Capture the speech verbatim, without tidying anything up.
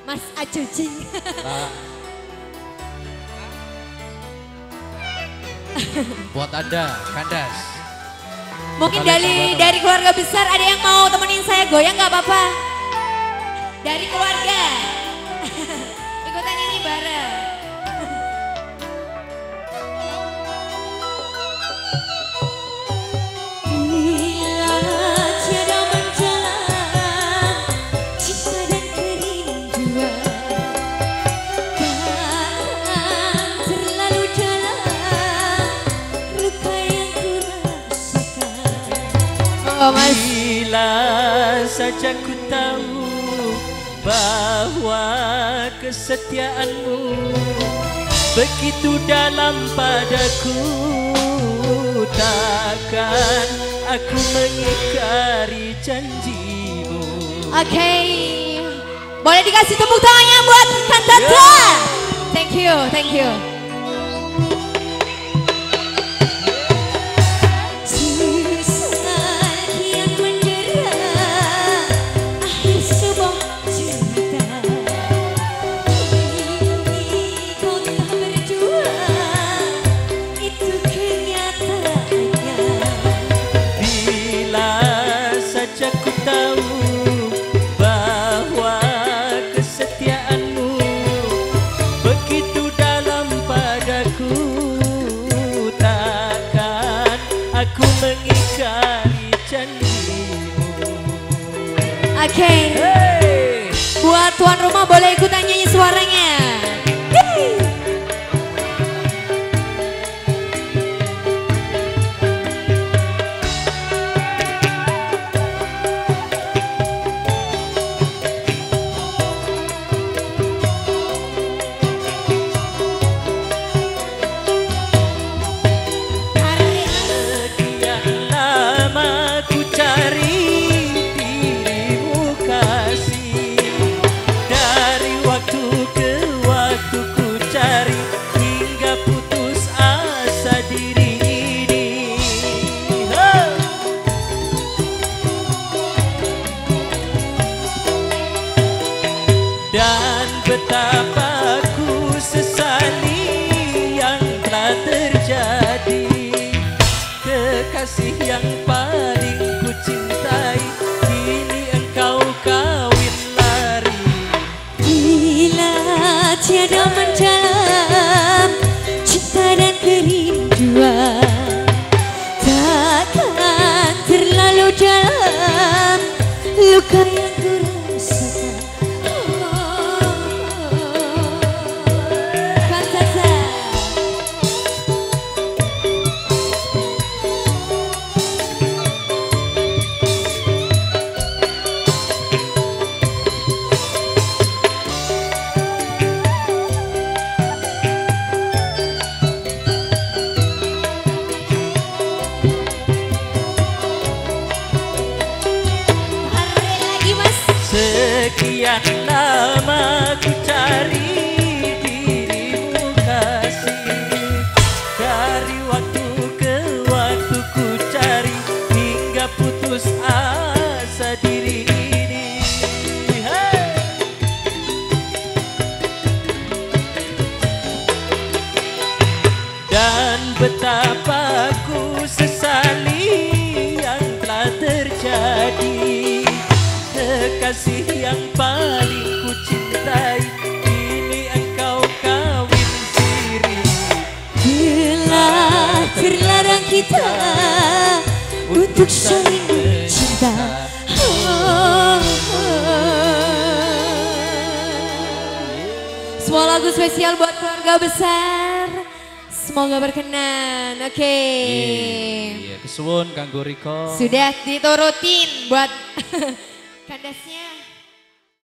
Mas Acucing. Nah. Buat Anda, Kandas. Mungkin Kalian dari sebuah dari keluarga besar ada yang mau temenin saya goyang nggak apa-apa? Dari keluarga. Ikutan nyanyi bareng. Bila saja ku tahu bahwa kesetiaanmu begitu dalam padaku, takkan aku mengingkari janjimu. Oke, okay. Boleh dikasih tepuk tangannya buat Kantata. Yeah. Thank you, thank you. Oke, okay. Hey. Buat tuan rumah boleh ikutan nyanyi suaranya. Hey. Dan betapa ku sesali yang telah terjadi. Kekasih yang paling ku cintai, kini engkau kawin lari. Bila tiada mendalam cinta dan kerinduan, takkan terlalu dalam luka yang ku rasakan. Sekian lama ku cari dirimu kasih, dari waktu ke waktu ku cari hingga putus asa diri ini. Hey. Dan betapa ku sesali yang telah terjadi. Kekasih yang paling ku cintai, kini engkau kawin siri. Bila terlarang kita untuk saling mencinta. Oh, oh. Semua lagu spesial buat keluarga besar. Semoga berkenan. Oke. Okay. Iya, kesuwun kanggo Riko. Sudah diturutin buat Kandasnya.